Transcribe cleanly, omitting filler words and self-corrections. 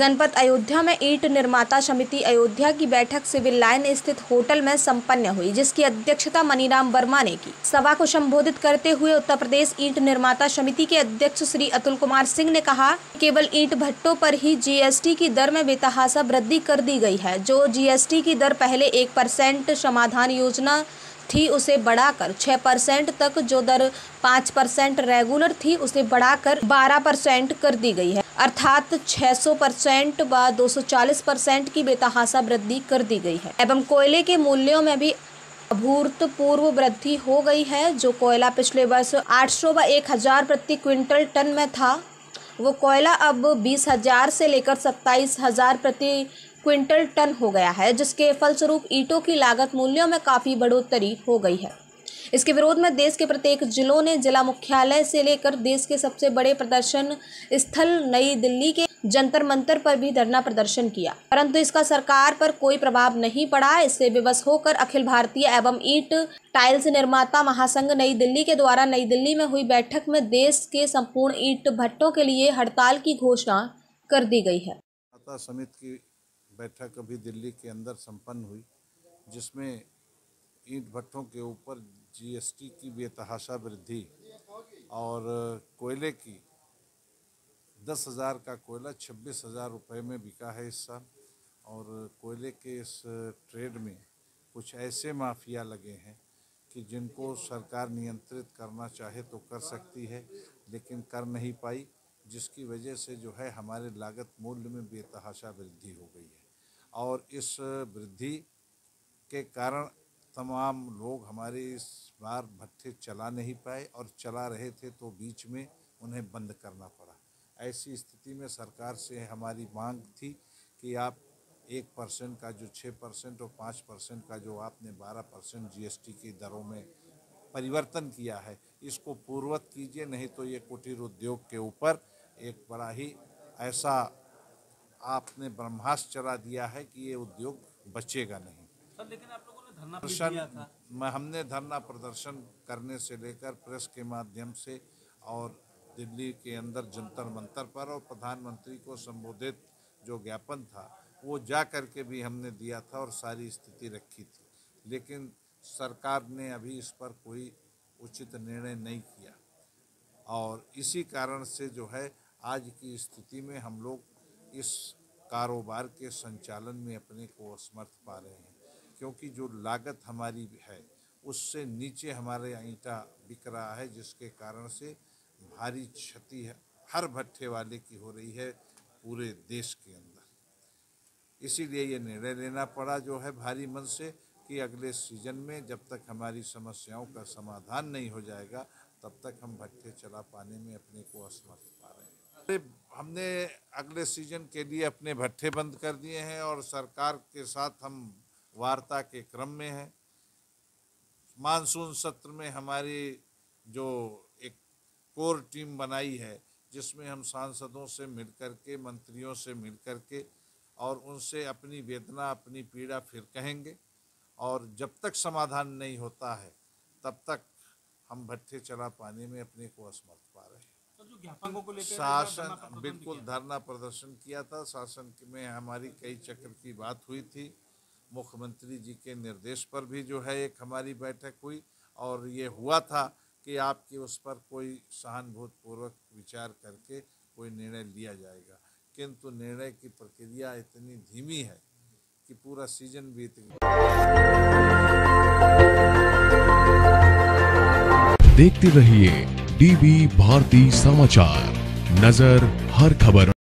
जनपद अयोध्या में ईंट निर्माता समिति अयोध्या की बैठक सिविल लाइन स्थित होटल में संपन्न हुई, जिसकी अध्यक्षता मनीराम वर्मा ने की। सभा को संबोधित करते हुए उत्तर प्रदेश ईंट निर्माता समिति के अध्यक्ष श्री अतुल कुमार सिंह ने कहा, केवल ईंट भट्टों पर ही जीएसटी की दर में बेतहाशा वृद्धि कर दी गई है। जो जीएसटी की दर पहले 1% समाधान योजना थी उसे बढ़ाकर 6% तक, जो दर 5% रेगुलर थी उसे बढ़ाकर 12% कर दी गई है, अर्थात 600% व 240% की बेतहाशा वृद्धि कर दी गई है। एवं कोयले के मूल्यों में भी अभूतपूर्व वृद्धि हो गई है। जो कोयला पिछले वर्ष 800 व 1000 प्रति क्विंटल टन में था, वो कोयला अब 20,000 से लेकर 27,000 प्रति क्विंटल टन हो गया है, जिसके फलस्वरूप ईंटों की लागत मूल्यों में काफ़ी बढ़ोतरी हो गई है। इसके विरोध में देश के प्रत्येक जिलों ने जिला मुख्यालय से लेकर देश के सबसे बड़े प्रदर्शन स्थल नई दिल्ली के जंतर मंतर पर भी धरना प्रदर्शन किया, परंतु इसका सरकार पर कोई प्रभाव नहीं पड़ा। इससे विवश होकर अखिल भारतीय एवं ईंट टाइल्स निर्माता महासंघ नई दिल्ली के द्वारा नई दिल्ली में हुई बैठक में देश के संपूर्ण ईंट भट्टों के लिए हड़ताल की घोषणा कर दी गई है। समिति की बैठक अभी दिल्ली के अंदर संपन्न हुई, जिसमें ईंट भट्टों के ऊपर जीएसटी की बेतहाशा वृद्धि और कोयले की 10,000 का कोयला 26,000 रुपये में बिका है इस साल। और कोयले के इस ट्रेड में कुछ ऐसे माफिया लगे हैं कि जिनको सरकार नियंत्रित करना चाहे तो कर सकती है, लेकिन कर नहीं पाई, जिसकी वजह से जो है हमारे लागत मूल्य में बेतहाशा वृद्धि हो गई है। और इस वृद्धि के कारण तमाम लोग हमारे इस बार भट्ठे चला नहीं पाए, और चला रहे थे तो बीच में उन्हें बंद करना पड़ा। ऐसी स्थिति में सरकार से हमारी मांग थी कि आप 1% का जो 6% और 5% का जो आपने 12% जीएसटी की दरों में परिवर्तन किया है, इसको पूर्ववत कीजिए, नहीं तो ये कुटीर उद्योग के ऊपर एक बड़ा ही ऐसा आपने ब्रह्मास्त्र चला दिया है कि ये उद्योग बचेगा नहीं। सर, लेकिन आप लोगों ने धरना भी दिया था। हमने धरना प्रदर्शन करने से लेकर प्रेस के माध्यम से और दिल्ली के अंदर जंतर मंतर पर, और प्रधानमंत्री को संबोधित जो ज्ञापन था वो जा करके भी हमने दिया था और सारी स्थिति रखी थी, लेकिन सरकार ने अभी इस पर कोई उचित निर्णय नहीं किया। और इसी कारण से जो है आज की स्थिति में हम लोग इस कारोबार के संचालन में अपने को असमर्थ पा रहे हैं, क्योंकि जो लागत हमारी है उससे नीचे हमारे ईंटा बिक रहा है, जिसके कारण से भारी क्षति है हर भट्ठे वाले की हो रही है पूरे देश के अंदर। इसीलिए ये निर्णय लेना पड़ा जो है भारी मन से कि अगले सीजन में जब तक हमारी समस्याओं का समाधान नहीं हो जाएगा, तब तक हम भट्ठे चला पाने में अपने को असमर्थ पा रहे हैं। हमने अगले सीजन के लिए अपने भट्ठे बंद कर दिए हैं और सरकार के साथ हम वार्ता के क्रम में हैं। मानसून सत्र में हमारी जो एक कोर टीम बनाई है, जिसमें हम सांसदों से मिलकर के, मंत्रियों से मिलकर के और उनसे अपनी वेदना, अपनी पीड़ा फिर कहेंगे, और जब तक समाधान नहीं होता है तब तक हम भट्ठे चला पाने में अपने को असमर्थ पा रहे हैं। जो ज्ञापनों को लेकर शासन बिल्कुल धरना प्रदर्शन किया था। शासन में हमारी कई चक्र की बात हुई थी। मुख्यमंत्री जी के निर्देश पर भी जो है एक हमारी बैठक हुई, और ये हुआ था कि आपकी उस पर कोई सहानुभूतिपूर्वक विचार करके कोई निर्णय लिया जाएगा, किंतु निर्णय की प्रक्रिया इतनी धीमी है कि पूरा सीजन बीत गया। देखते रहिए डीबी भारती समाचार, नजर हर खबर।